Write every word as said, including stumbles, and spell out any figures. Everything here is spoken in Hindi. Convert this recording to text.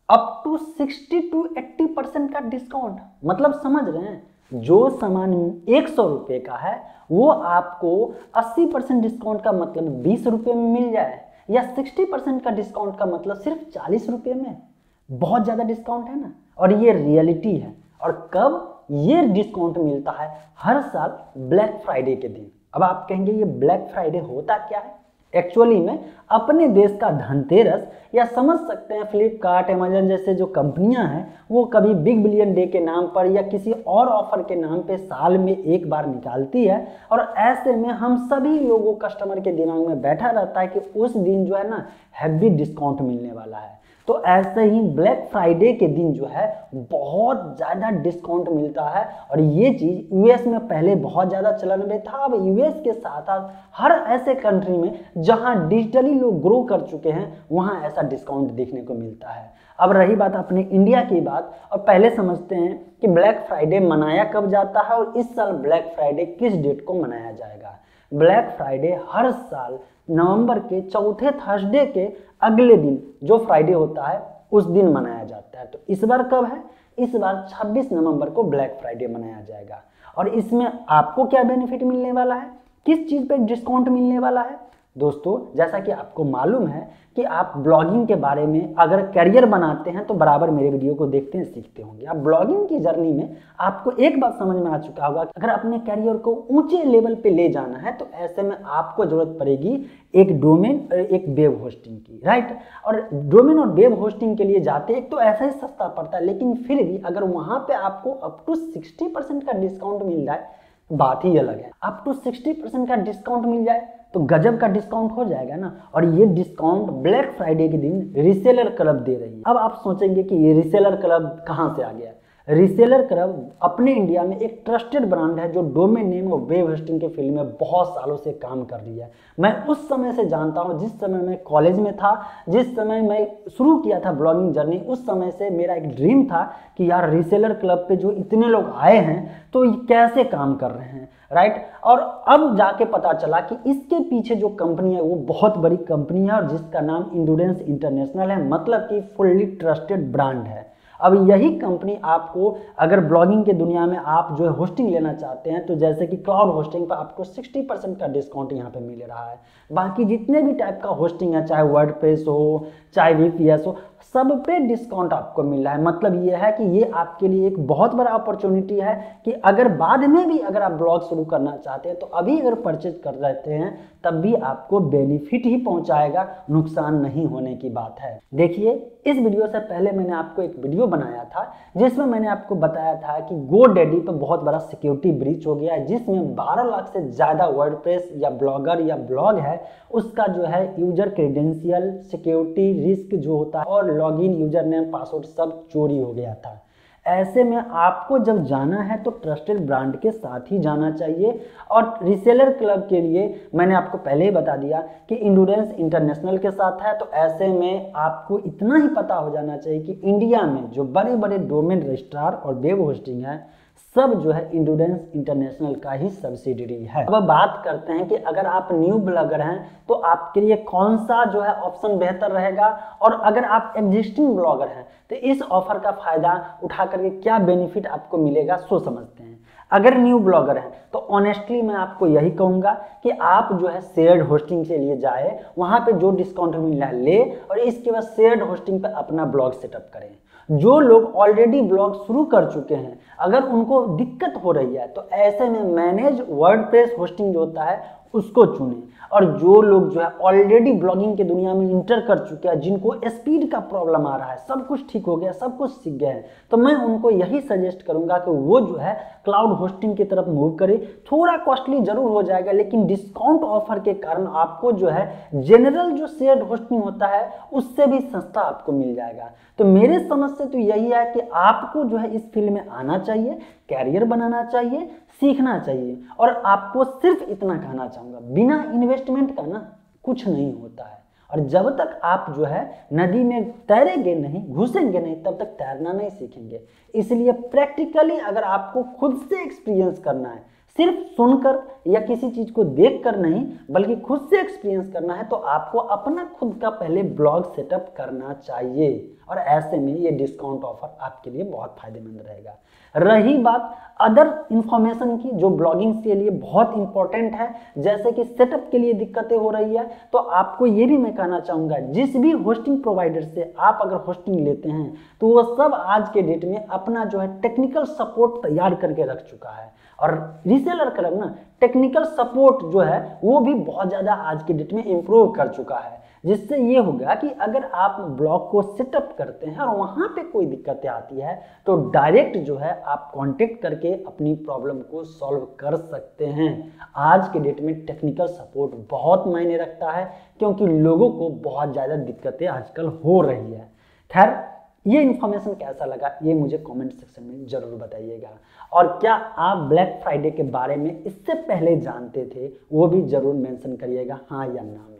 Up to sixty to eighty percent का डिस्काउंट। मतलब समझ रहे हैं, जो सामान एक सौ रुपये का है वो आपको अस्सी परसेंट डिस्काउंट का मतलब बीस रुपये में मिल जाए, या साठ परसेंट का डिस्काउंट का मतलब सिर्फ चालीस रुपये में। बहुत ज़्यादा डिस्काउंट है ना, और ये रियलिटी है। और कब ये डिस्काउंट मिलता है? हर साल ब्लैक फ्राइडे के दिन। अब आप कहेंगे ये ब्लैक फ्राइडे होता क्या है? एक्चुअली में अपने देश का धनतेरस, या समझ सकते हैं फ्लिपकार्ट, अमेजन जैसे जो कंपनियां हैं वो कभी बिग बिलियन डे के नाम पर या किसी और ऑफर के नाम पे साल में एक बार निकालती है। और ऐसे में हम सभी लोगों कस्टमर के दिमाग में बैठा रहता है कि उस दिन जो है ना हैवी डिस्काउंट मिलने वाला है। तो ऐसे ही ब्लैक फ्राइडे के दिन जो है बहुत ज़्यादा डिस्काउंट मिलता है। और ये चीज़ यूएस में पहले बहुत ज़्यादा चलन में था। अब यूएस के साथ साथ हर ऐसे कंट्री में जहां डिजिटली लोग ग्रो कर चुके हैं वहां ऐसा डिस्काउंट देखने को मिलता है। अब रही बात अपने इंडिया की बात, और पहले समझते हैं कि ब्लैक फ्राइडे मनाया कब जाता है और इस साल ब्लैक फ्राइडे किस डेट को मनाया जाएगा। ब्लैक फ्राइडे हर साल नवंबर के चौथे थर्सडे के अगले दिन जो फ्राइडे होता है उस दिन मनाया जाता है। तो इस बार कब है? इस बार छब्बीस नवंबर को ब्लैक फ्राइडे मनाया जाएगा। और इसमें आपको क्या बेनिफिट मिलने वाला है, किस चीज़ पे डिस्काउंट मिलने वाला है? दोस्तों, जैसा कि आपको मालूम है कि आप ब्लॉगिंग के बारे में अगर करियर बनाते हैं तो बराबर मेरे वीडियो को देखते हैं, सीखते होंगे। आप ब्लॉगिंग की जर्नी में आपको एक बात समझ में आ चुका होगा, अगर अपने करियर को ऊंचे लेवल पे ले जाना है तो ऐसे में आपको जरूरत पड़ेगी एक डोमेन और एक वेब होस्टिंग की, राइट। और डोमेन और वेब होस्टिंग के लिए जाते एक तो ऐसा ही सस्ता पड़ता है, लेकिन फिर भी अगर वहाँ पर आपको अप टू सिक्सटी परसेंट का डिस्काउंट मिल जाए बात ही अलग है। अप टू सिक्सटी परसेंट का डिस्काउंट मिल जाए तो गजब का डिस्काउंट हो जाएगा ना। और ये डिस्काउंट ब्लैक फ्राइडे के दिन रिसेलर क्लब दे रही है। अब आप सोचेंगे कि ये रिसेलर क्लब कहाँ से आ गया? रिसेलर क्लब अपने इंडिया में एक ट्रस्टेड ब्रांड है जो डोमेन नेम और वेब होस्टिंग के फील्ड में बहुत सालों से काम कर रही है। मैं उस समय से जानता हूँ, जिस समय मैं कॉलेज में था, जिस समय मैं शुरू किया था ब्लॉगिंग जर्नी, उस समय से मेरा एक ड्रीम था कि यार रिसेलर क्लब पे जो इतने लोग आए हैं तो ये कैसे काम कर रहे हैं, राइट। और अब जाके पता चला कि इसके पीछे जो कंपनी है वो बहुत बड़ी कंपनी है और जिसका नाम इंड्योरेंस इंटरनेशनल है, मतलब कि फुल्ली ट्रस्टेड ब्रांड है। अब यही कंपनी आपको अगर ब्लॉगिंग के दुनिया में आप जो है होस्टिंग लेना चाहते हैं तो जैसे कि क्लाउड होस्टिंग पर आपको साठ परसेंट का डिस्काउंट यहाँ पे मिल रहा है। बाकी जितने भी टाइप का होस्टिंग है, चाहे वर्डप्रेस हो, चाहे वीपीएस हो, सब पे डिस्काउंट आपको मिल रहा है। मतलब ये है कि ये आपके लिए एक बहुत बड़ा अपॉर्चुनिटी है कि अगर बाद में भी अगर आप ब्लॉग शुरू करना चाहते हैं तो अभी अगर परचेज कर लेते हैं तब भी आपको बेनिफिट ही पहुंचाएगा, नुकसान नहीं होने की बात है। देखिए, इस वीडियो से पहले मैंने आपको एक वीडियो बनाया था जिसमें मैंने आपको बताया था कि गोडैडी पे बहुत बड़ा सिक्योरिटी ब्रीच हो गया है, जिसमें बारह लाख से ज़्यादा वर्डप्रेस या ब्लॉगर या ब्लॉग है उसका जो है यूजर क्रेडेंशियल, सिक्योरिटी रिस्क जो होता है और लॉगिन, यूजर नेम, पासवर्ड सब चोरी हो गया था। ऐसे में आपको जब जाना है तो ट्रस्टेड ब्रांड के साथ ही जाना चाहिए। और रिसेलर क्लब के लिए मैंने आपको पहले ही बता दिया कि इंड्योरेंस इंटरनेशनल के साथ है। तो ऐसे में आपको इतना ही पता हो जाना चाहिए कि इंडिया में जो बड़े बड़े डोमेन रजिस्ट्रार और वेब होस्टिंग है सब जो है इंड्योरेंस इंटरनेशनल का ही सब्सिडियरी है। अब बात करते हैं कि अगर आप न्यू ब्लॉगर हैं तो आपके लिए कौन सा जो है ऑप्शन बेहतर रहेगा, और अगर आप एग्जिस्टिंग ब्लॉगर हैं तो इस ऑफर का फायदा उठा करके क्या बेनिफिट आपको मिलेगा सो समझते हैं। अगर न्यू ब्लॉगर हैं तो ऑनेस्टली मैं आपको यही कहूँगा कि आप जो है शेयर्ड होस्टिंग के लिए जाए, वहाँ पे जो डिस्काउंट मिल रहा है ले, और इसके बाद शेयर्ड होस्टिंग पे अपना ब्लॉग सेटअप करें। जो लोग ऑलरेडी ब्लॉग शुरू कर चुके हैं अगर उनको दिक्कत हो रही है तो ऐसे में मैनेज वर्डप्रेस होस्टिंग जो होता है उसको चुनें। और जो लोग जो है ऑलरेडी ब्लॉगिंग के दुनिया में इंटर कर चुके हैं, जिनको स्पीड का प्रॉब्लम आ रहा है, सब कुछ ठीक हो गया, सब कुछ सीख गए हैं, तो मैं उनको यही सजेस्ट करूंगा कि वो जो है क्लाउड होस्टिंग की तरफ मूव करें। थोड़ा कॉस्टली जरूर हो जाएगा लेकिन डिस्काउंट ऑफर के कारण आपको जो है जनरल जो शेयर्ड होस्टिंग होता है उससे भी सस्ता आपको मिल जाएगा। तो मेरे समझ से तो यही है कि आपको जो है इस फील्ड में आना चाहिए, कैरियर बनाना चाहिए, सीखना चाहिए। और आपको सिर्फ इतना कहना चाहूँगा, बिना इन्वेस्टमेंट का ना कुछ नहीं होता है। और जब तक आप जो है नदी में तैरेंगे नहीं, घुसेंगे नहीं, तब तक तैरना नहीं सीखेंगे। इसलिए प्रैक्टिकली अगर आपको खुद से एक्सपीरियंस करना है, सिर्फ सुनकर या किसी चीज को देखकर नहीं बल्कि खुद से एक्सपीरियंस करना है तो आपको अपना खुद का पहले ब्लॉग सेटअप करना चाहिए और ऐसे में ये डिस्काउंट ऑफर आपके लिए बहुत फायदेमंद रहेगा। रही बात अदर इंफॉर्मेशन की जो ब्लॉगिंग के लिए बहुत इंपॉर्टेंट है, जैसे कि सेटअप के लिए दिक्कतें हो रही है, तो आपको ये भी मैं कहना चाहूँगा जिस भी होस्टिंग प्रोवाइडर से आप अगर होस्टिंग लेते हैं तो वो सब आज के डेट में अपना जो है टेक्निकल सपोर्ट तैयार करके रख चुका है और रीसेलर क्लब ना टेक्निकल सपोर्ट जो है वो भी बहुत ज़्यादा आज के डेट में इम्प्रूव कर चुका है, जिससे ये होगा कि अगर आप ब्लॉग को सेटअप करते हैं और वहाँ पे कोई दिक्कतें आती है तो डायरेक्ट जो है आप कांटेक्ट करके अपनी प्रॉब्लम को सॉल्व कर सकते हैं। आज के डेट में टेक्निकल सपोर्ट बहुत मायने रखता है क्योंकि लोगों को बहुत ज़्यादा दिक्कतें आजकल हो रही है। खैर, ये इन्फॉर्मेशन कैसा लगा ये मुझे कमेंट सेक्शन में ज़रूर बताइएगा और क्या आप ब्लैक फ्राइडे के बारे में इससे पहले जानते थे वो भी ज़रूर मेंशन करिएगा, हाँ या ना।